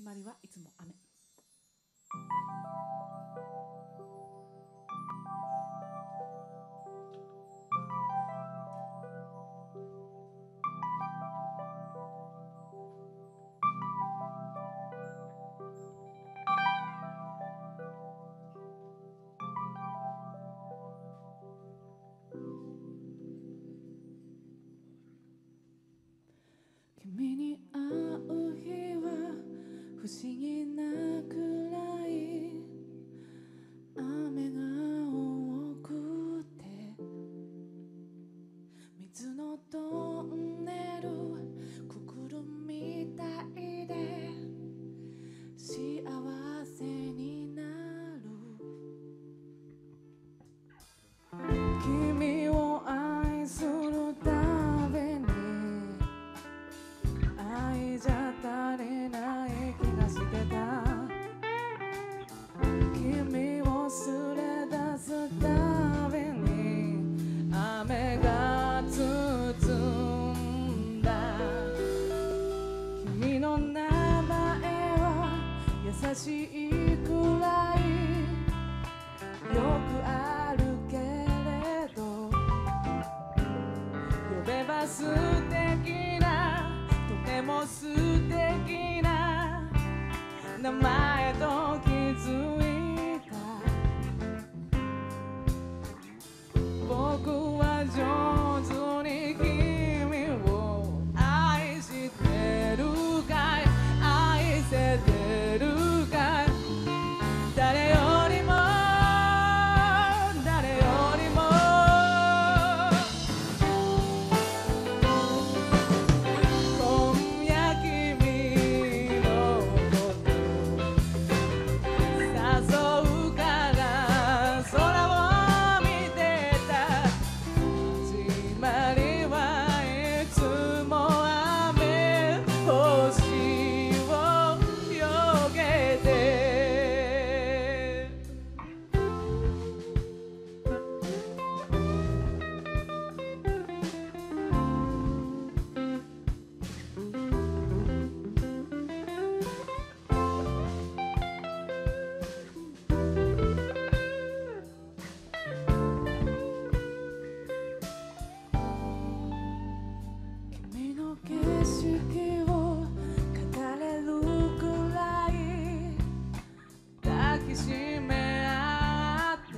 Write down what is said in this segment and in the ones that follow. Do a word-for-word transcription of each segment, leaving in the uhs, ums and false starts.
まりはいつも雨。君に会う日は不思議なくらい雨が多くて、水のトンネルくぐるみたいで幸せになる。君を愛するために愛じゃ足りない気がしてた。君をすれ出すたびに雨が包んだ。君の名前は優しいくらいよくあるけれど、呼べば素敵なとても素敵な名前と気づいた。僕は上手に君を愛してるかい、愛せてるかい。誰よりも誰よりも今夜君のこと誘うから空を見てた。始まりはいつも雨、星をよけて。君の景色を語れるくらい抱きしめ合って、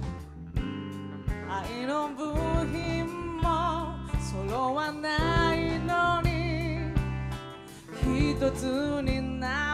愛の部品も揃わないのに一つにな